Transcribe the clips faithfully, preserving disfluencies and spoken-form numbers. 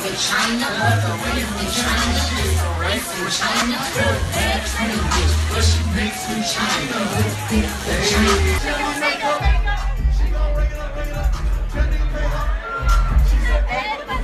in China, but the race in China is the race in China. Bad training bitch, but she makes in China. In China. She gon' ring it up, ring it up. Can you pay her? She said, hey, break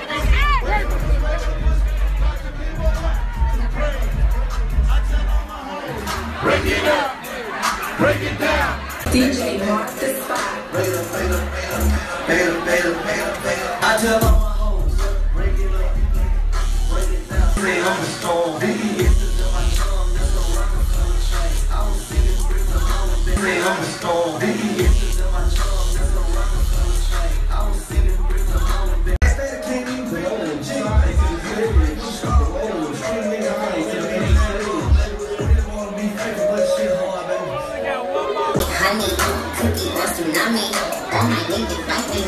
it up, break it down. D J Mark the spot. Break it up, break it up, break it up, break it up, break it up, break it up, break it up. I tell all my hoes, break it up, break it down. Say I'm a storm, Biggie inches in my tongue, that's a rocket from the train. I was singing bricks of home, say I'm a storm, Biggie inches in my tongue, that's a rocket from the train. I was singing bricks of home. I stay the king, you put on the G, I see the good, oh, street nigga, I ain't gonna be really wanna be faithful, but shit hard, baby. Honey, cookie, what's tsunami? All my niggas like me.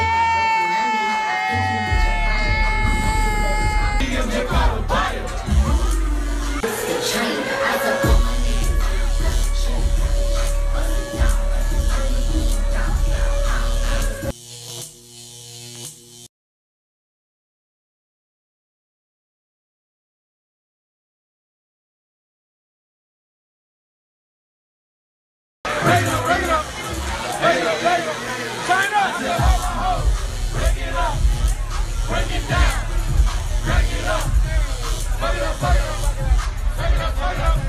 Break it up, break it up, break it up, break it up, China! Break it up, break it down, break it up, break it up, break it up, break it up, break it up, break it up.